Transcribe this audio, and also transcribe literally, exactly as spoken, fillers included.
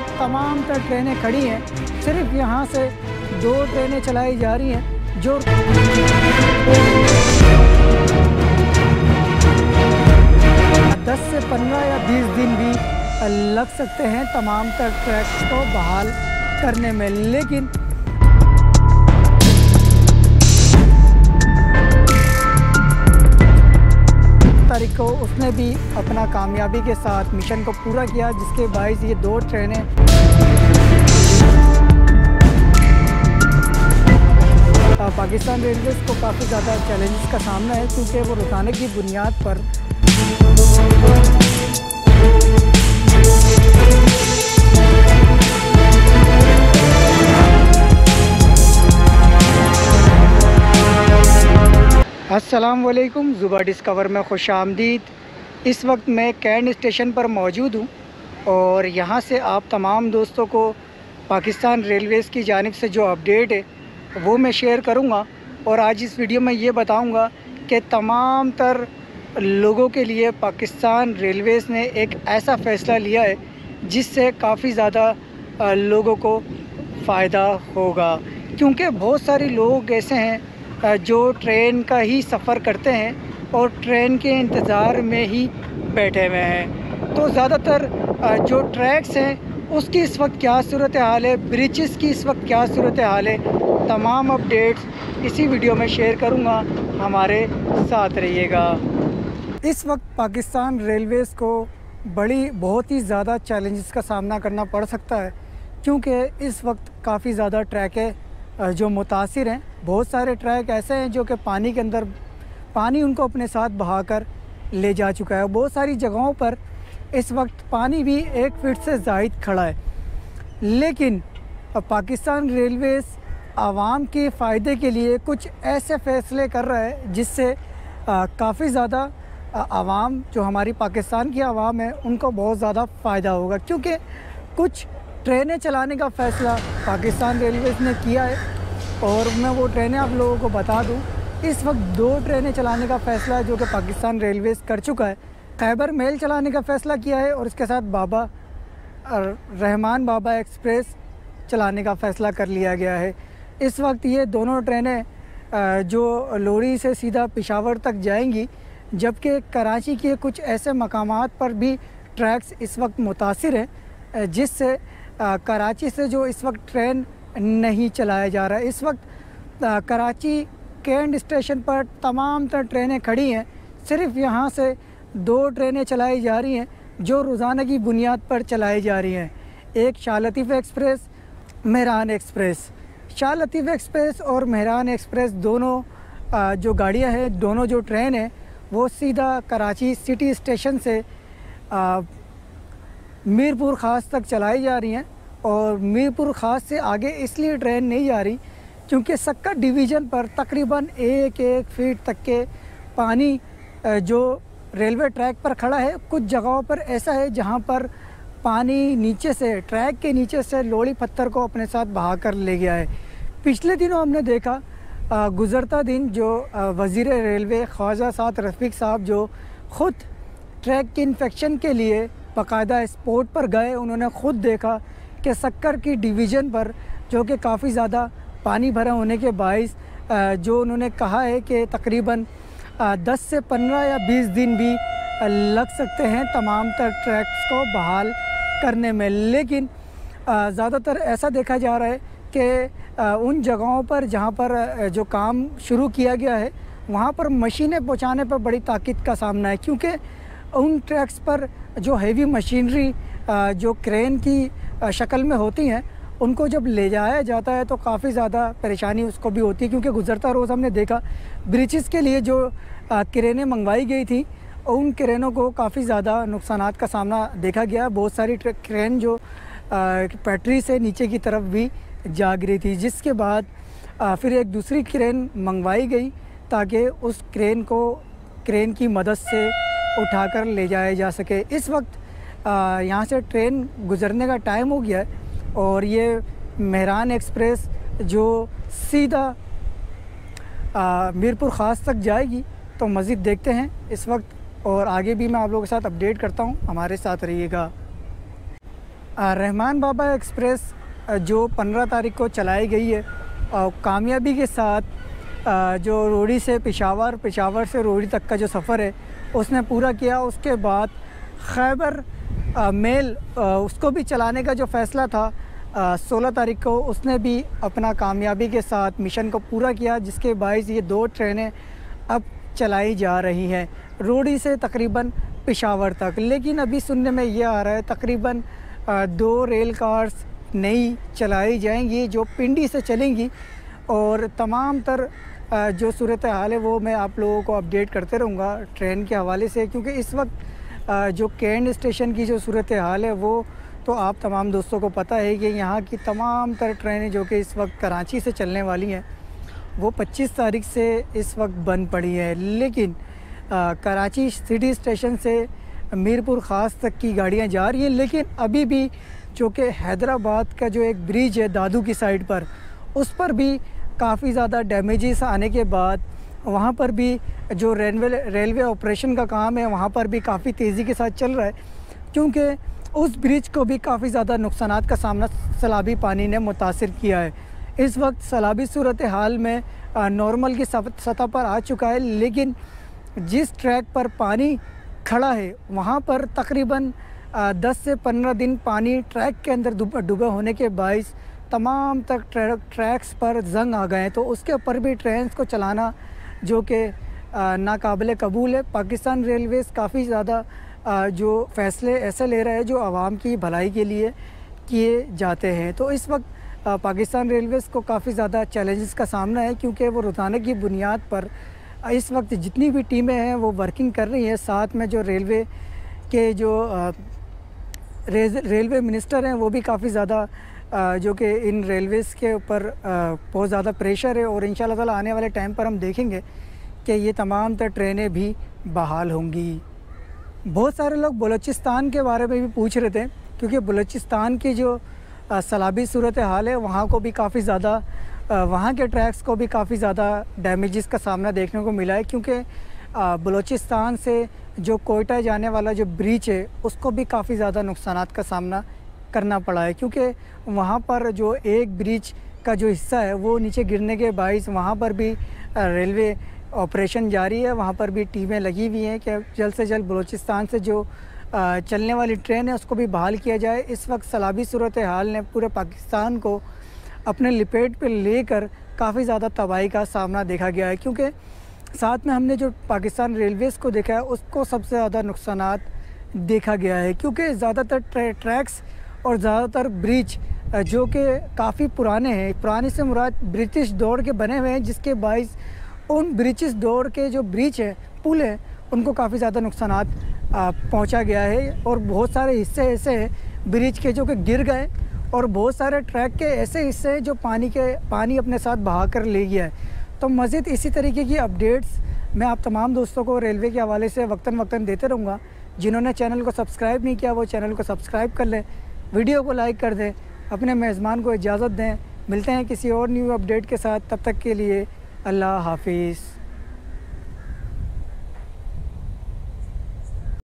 तमाम तर ट्रेनें खड़ी हैं। सिर्फ यहाँ से दो ट्रेनें चलाई जा रही हैं जो दस से पंद्रह या बीस दिन भी लग सकते हैं तमाम तर ट्रैक्स को बहाल करने में। लेकिन तारीख को उसने भी अपना कामयाबी के साथ मिशन को पूरा किया, जिसके बाइस ये दो ट्रेनें पाकिस्तान रेलवेज़ को काफ़ी ज़्यादा चैलेंजेस का सामना है, क्योंकि वो रोज़ाना की बुनियाद पर अस्सलाम वालेकुम। ज़ुबा डिस्कवर में खुश आमदीद। इस वक्त मैं कैंट स्टेशन पर मौजूद हूँ और यहाँ से आप तमाम दोस्तों को पाकिस्तान रेलवेज़ की जानिब से जो अपडेट है वो मैं शेयर करूँगा। और आज इस वीडियो में ये बताऊँगा कि तमाम तर लोगों के लिए पाकिस्तान रेलवेज़ ने एक ऐसा फ़ैसला लिया है जिससे काफ़ी ज़्यादा लोगों को फ़ायदा होगा, क्योंकि बहुत सारे लोग ऐसे हैं जो ट्रेन का ही सफ़र करते हैं और ट्रेन के इंतज़ार में ही बैठे हुए हैं। तो ज़्यादातर जो ट्रैक्स हैं उसकी इस वक्त क्या सूरत हाल है, ब्रिजेस की इस वक्त क्या सूरत हाल है, तमाम अपडेट्स इसी वीडियो में शेयर करूंगा, हमारे साथ रहिएगा। इस वक्त पाकिस्तान रेलवेज़ को बड़ी बहुत ही ज़्यादा चैलेंजेस का सामना करना पड़ सकता है, क्योंकि इस वक्त काफ़ी ज़्यादा ट्रैक है जो मुतासिर हैं। बहुत सारे ट्रैक ऐसे हैं जो कि पानी के अंदर पानी उनको अपने साथ बहाकर ले जा चुका है। बहुत सारी जगहों पर इस वक्त पानी भी एक फीट से ज़ायद खड़ा है। लेकिन पाकिस्तान रेलवेज़ आवाम के फ़ायदे के लिए कुछ ऐसे फ़ैसले कर रहा है जिससे काफ़ी ज़्यादा आवाम, जो हमारी पाकिस्तान की आवाम है, उनको बहुत ज़्यादा फ़ायदा होगा, क्योंकि कुछ ट्रेनें चलाने का फ़ैसला पाकिस्तान रेलवेज़ ने किया है। और मैं वो ट्रेनें आप लोगों को बता दूं, इस वक्त दो ट्रेनें चलाने का फ़ैसला जो कि पाकिस्तान रेलवेज़ कर चुका है। खैबर मेल चलाने का फ़ैसला किया है और इसके साथ बाबा रहमान बाबा एक्सप्रेस चलाने का फ़ैसला कर लिया गया है। इस वक्त ये दोनों ट्रेनें जो लोरी से सीधा पेशावर तक जाएंगी, जबकि कराची के कुछ ऐसे मकामात पर भी ट्रैक्स इस वक्त मुतासिर हैं, जिससे कराची से जो इस वक्त ट्रेन नहीं चलाया जा रहा है। इस वक्त कराची कैंट स्टेशन पर तमाम तर ट्रेनें खड़ी हैं। सिर्फ यहाँ से दो ट्रेनें चलाई जा रही हैं जो रोज़ाना की बुनियाद पर चलाई जा रही हैं। एक Shah Latif express, Mehran express. Shah Latif express और मेहरान एक्सप्रेस दोनों जो गाड़ियाँ हैं, दोनों जो ट्रेन है, वो सीधा कराची सिटी स्टेशन से मीरपुर ख़ास तक चलाई जा रही हैं। और मीरपुर ख़ास से आगे इसलिए ट्रेन नहीं जा रही क्योंकि सक्कर डिवीज़न पर तकरीबन एक एक फीट तक के पानी जो रेलवे ट्रैक पर खड़ा है। कुछ जगहों पर ऐसा है जहां पर पानी नीचे से, ट्रैक के नीचे से लोड़ी पत्थर को अपने साथ बहा कर ले गया है। पिछले दिनों हमने देखा, गुज़रता दिन जो वज़ीर रेलवे ख्वाजा साद रफ़ीक साहब जो ख़ुद ट्रैक के इन्फेक्शन के लिए बाकायदा स्पॉट पर गए, उन्होंने ख़ुद देखा कि सक्कर की डिवीज़न पर जो कि काफ़ी ज़्यादा पानी भरा होने के बाइस जो उन्होंने कहा है कि तकरीबन दस से पंद्रह या बीस दिन भी लग सकते हैं तमाम तर ट्रैक्स को बहाल करने में। लेकिन ज़्यादातर ऐसा देखा जा रहा है कि उन जगहों पर जहाँ पर जो काम शुरू किया गया है वहाँ पर मशीनें पहुँचाने पर बड़ी ताक़त का सामना है, क्योंकि उन ट्रैक्स पर जो हैवी मशीनरी जो क्रेन की शक्ल में होती हैं, उनको जब ले जाया जाता है तो काफ़ी ज़्यादा परेशानी उसको भी होती है। क्योंकि गुज़रता रोज़ हमने देखा ब्रिजेस के लिए जो क्रेनें मंगवाई गई थी, उन क्रेनों को काफ़ी ज़्यादा नुकसानात का सामना देखा गया। बहुत सारी क्रेन जो पटरी से नीचे की तरफ भी जा गिरी थी, जिसके बाद फिर एक दूसरी क्रेन मंगवाई गई ताकि उस क्रेन को क्रेन की मदद से उठाकर ले जाया जा सके। इस वक्त यहाँ से ट्रेन गुज़रने का टाइम हो गया है और ये मेहरान एक्सप्रेस जो सीधा मीरपुर ख़ास तक जाएगी। तो मज़ीद देखते हैं इस वक्त, और आगे भी मैं आप लोगों के साथ अपडेट करता हूँ, हमारे साथ रहिएगा। रहमान बाबा एक्सप्रेस जो पंद्रह तारीख को चलाई गई है और कामयाबी के साथ जो रोड़ी से पेशावर पेशावर से रोड़ी तक का जो सफ़र है उसने पूरा किया। उसके बाद खैबर मेल उसको भी चलाने का जो फ़ैसला था सोलह तारीख को उसने भी अपना कामयाबी के साथ मिशन को पूरा किया, जिसके बाइस ये दो ट्रेनें अब चलाई जा रही हैं रोड़ी से तकरीबन पेशावर तक। लेकिन अभी सुनने में ये आ रहा है तकरीबन दो रेल कार्स नई चलाई जाएंगी जो पिंडी से चलेंगी, और तमाम तर जो सूरत हाल है वो मैं आप लोगों को अपडेट करते रहूँगा ट्रेन के हवाले से, क्योंकि इस वक्त जो कैंट स्टेशन की जो सूरत हाल है वो तो आप तमाम दोस्तों को पता है कि यहाँ की तमाम तर ट्रेनें जो कि इस वक्त कराची से चलने वाली हैं वो पच्चीस तारीख से इस वक्त बंद पड़ी है। लेकिन आ, कराची सिटी स्टेशन से मीरपुर ख़ास तक की गाड़ियाँ जा रही हैं। लेकिन अभी भी जो कि हैदराबाद का जो एक ब्रिज है दादू की साइड पर, उस पर भी काफ़ी ज़्यादा डैमेजेस आने के बाद वहाँ पर भी जो रेलवे रेलवे ऑपरेशन का काम है वहाँ पर भी काफ़ी तेज़ी के साथ चल रहा है, क्योंकि उस ब्रिज को भी काफ़ी ज़्यादा नुकसानात का सामना सैलाबी पानी ने मुतासिर किया है। इस वक्त सैलाबी सूरत हाल में नॉर्मल की सतह पर आ चुका है, लेकिन जिस ट्रैक पर पानी खड़ा है वहाँ पर तकरीबन दस से पंद्रह दिन पानी ट्रैक के अंदर डूबे होने के बाइस तमाम तक ट्रैक ट्रैक्स पर जंग आ गए हैं। तो उसके ऊपर भी ट्रेन को चलाना जो कि नाकाबिल कबूल है। पाकिस्तान रेलवेज़ काफ़ी ज़्यादा जो फ़ैसले ऐसे ले रहा है जो आवाम की भलाई के लिए किए जाते हैं। तो इस वक्त पाकिस्तान रेलवेज़ को काफ़ी ज़्यादा चैलेंजेस का सामना है, क्योंकि वो रोज़ाना की बुनियाद पर इस वक्त जितनी भी टीमें हैं वो वर्किंग कर रही हैं। साथ में जो रेलवे के जो रेलवे मिनिस्टर हैं वो भी काफ़ी ज़्यादा जो कि इन रेलवेज़ के ऊपर बहुत ज़्यादा प्रेशर है, और इंशाल्लाह ताला आने वाले टाइम पर हम देखेंगे कि ये तमाम तर ट्रेनें भी बहाल होंगी। बहुत सारे लोग बलूचिस्तान के बारे में भी पूछ रहे थे, क्योंकि बलूचिस्तान की जो सैलाबी सूरत हाल है वहाँ को भी काफ़ी ज़्यादा वहाँ के ट्रैक्स को भी काफ़ी ज़्यादा डैमेजेस का सामना देखने को मिला है, क्योंकि बलूचिस्तान से जो कोयटा जाने वाला जो ब्रिज है उसको भी काफ़ी ज़्यादा नुकसानात का सामना करना पड़ा है, क्योंकि वहाँ पर जो एक ब्रिज का जो हिस्सा है वो नीचे गिरने के बाइस वहाँ पर भी रेलवे ऑपरेशन जारी है। वहाँ पर भी टीमें लगी हुई हैं कि जल्द से जल्द बलूचिस्तान से जो चलने वाली ट्रेन है उसको भी बहाल किया जाए। इस वक्त सैलाबी सूरत हाल ने पूरे पाकिस्तान को अपने लपेट पे लेकर काफ़ी ज़्यादा तबाही का सामना देखा गया है, क्योंकि साथ में हमने जो पाकिस्तान रेलवेज़ को देखा है उसको सबसे ज़्यादा नुकसानात देखा गया है, क्योंकि ज़्यादातर ट्रै, ट्रैक्स और ज़्यादातर ब्रिज जो कि काफ़ी पुराने हैं, पुराने से मुराद ब्रिटिश दौर के बने हुए हैं, जिसके बाइस उन ब्रिटिश दौर के जो ब्रिज है पुल है उनको काफ़ी ज़्यादा नुकसानात पहुंचा गया है। और बहुत सारे हिस्से ऐसे हैं ब्रिज के जो कि गिर गए, और बहुत सारे ट्रैक के ऐसे हिस्से हैं जो पानी के पानी अपने साथ बहा कर ले गया है। तो मज़ीद इसी तरीके की अपडेट्स मैं आप तमाम दोस्तों को रेलवे के हवाले से वक्तन वक्तन देते रहूँगा। जिन्होंने चैनल को सब्सक्राइब नहीं किया वो चैनल को सब्सक्राइब कर लें, वीडियो को लाइक कर दें, अपने मेज़बान को इजाज़त दें। मिलते हैं किसी और न्यू अपडेट के साथ, तब तक के लिए अल्लाह हाफिज़।